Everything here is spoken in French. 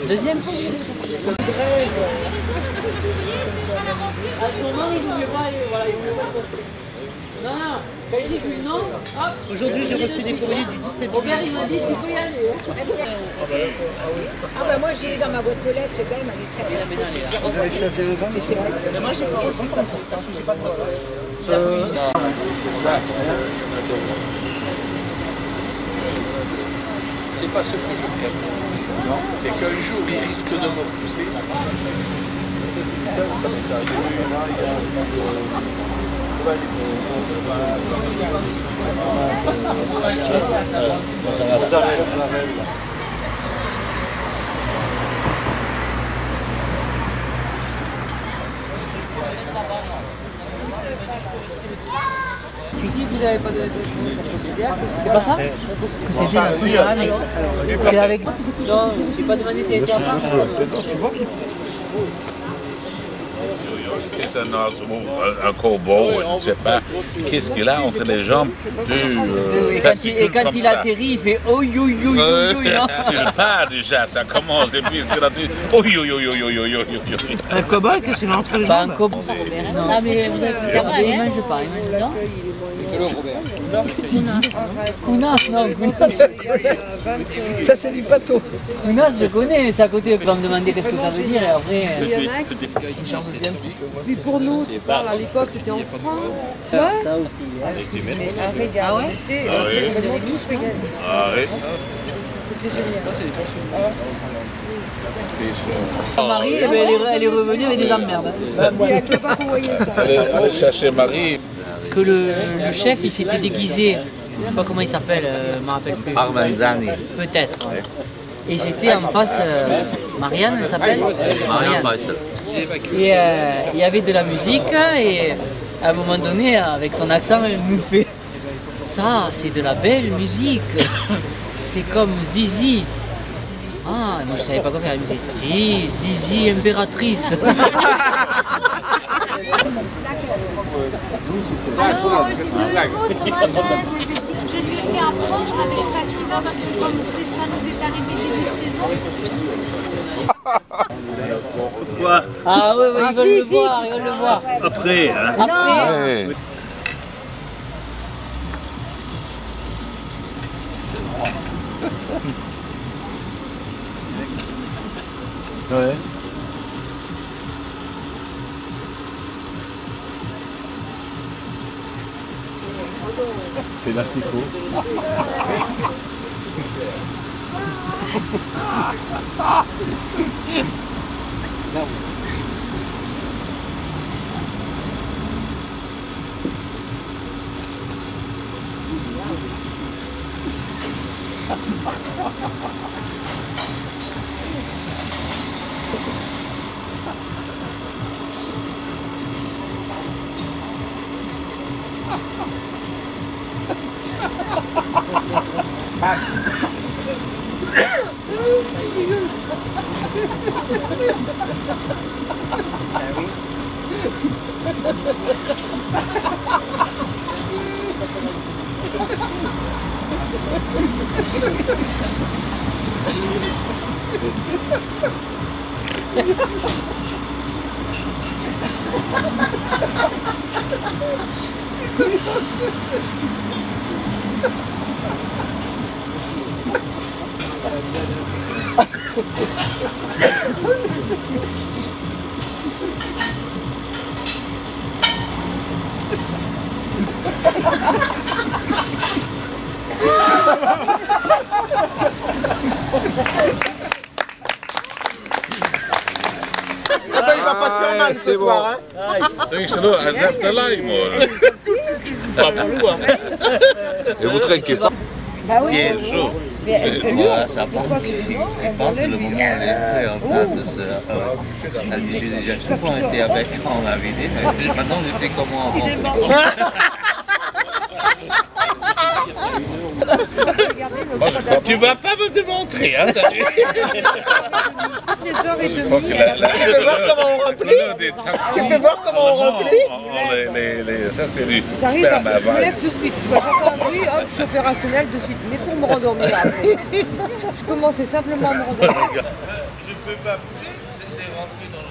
Deuxième. À ce moment, il ne voulait pas aller, voilà, il ne voulait pas poster. Non, non, quand il dit non, hop. Aujourd'hui, j'ai reçu des courriers du 17 Robert, il m'a dit, tu peux y aller. Ah bah moi j'ai eu dans ma boîte aux lettres, c'est quand même allé faire. Vous avez choisi le vin, monsieur? Mais moi, j'ai pas reçu comment ça se passe, j'ai pas de temps. C'est ça. C'est pas ce que je préfère. C'est qu'un jour, il risque de me pousser. Ça m'est Si vous n'avez pas de C'est pas ça? C'était la sauce à l'annexe. C'est avec... Non, je n'ai pas demandé si elle était à part. C'est un oiseau, un corbeau, je ne sais pas. Qu'est-ce qu'il a entre les jambes? Et quand il atterrit, il fait oh yo yo yo yo. Sur le pas déjà, ça commence et puis c'est là. Oh yo yo yo yo yo yo yo. Un cow-boy, qu'est-ce qu'il a entre les Pas un jambes? cobra. Non, mais vous êtes sérieux, Il hein? mange pas, il mange. Non? Kounas, non, Ça, c'est du bateau. Kounas, je connais, mais c'est à côté, on va me demander qu'est-ce que ça veut dire et après. Il y en a qui, pour nous, tu parles, à l'époque, c'était en France. Ça aussi. Mais un régal, on s'est vraiment tous régalés. Ah oui. C'était génial. Marie, eh ben, elle est revenue avec des emmerdes. Il y a que pas qu'on voyait ça. Allez chercher Marie. Que le chef, il s'était déguisé, je sais pas comment il s'appelle, je me rappelle plus. Parmenzani. Peut-être. Et j'étais en face, Marianne, elle s'appelle Marianne. Et il y avait de la musique et à un moment donné, avec son accent, elle nous fait ça, c'est de la belle musique. C'est comme Zizi. Ah, moi je savais pas quoi faire. Elle me dit si, Zizi impératrice. Alors, j'ai de nouveau ce matin, je lui ai fait apprendre avec Fatima parce que comme ça nous est arrivé début de saison. Quoi? Ah oui, oui, ils veulent le voir, ils veulent le voir. Après, hein? Après, Ouais. C'est l'asticot. Il va pas te faire mal ce soir, hein? Ik zal er zelf te lijm worden. Et vous trinquez pas? Bah oui. Qui est chaud. Voilà, ça part ici. Je pense que le moment où elle est prête en train de se... Elle dit, j'ai déjà souvent été avec quand on l'a vidé. Maintenant, je sais comment on va. Tu vas pas me démontrer, hein, salut. Je crois que Tu veux voir comment on remplit? Tu veux voir comment on remplit? Ça, c'est du J'arrive, sperme je me lève avance. tout de suite. Je vois j'entends un bruit, hop, je suis opérationnel de suite. Mais pour me rendormir après. Je commençais simplement à me rendormir. peux pas. C'est rentré dans le.